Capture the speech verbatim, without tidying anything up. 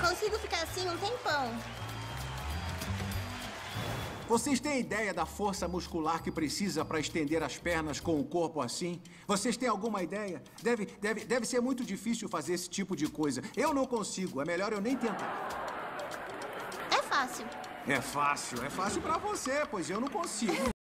Consigo ficar assim um tempão. Vocês têm ideia da força muscular que precisa para estender as pernas com o corpo assim? Vocês têm alguma ideia? Deve, deve, deve ser muito difícil fazer esse tipo de coisa. Eu não consigo. É melhor eu nem tentar. É fácil. É fácil. É fácil para você, pois eu não consigo.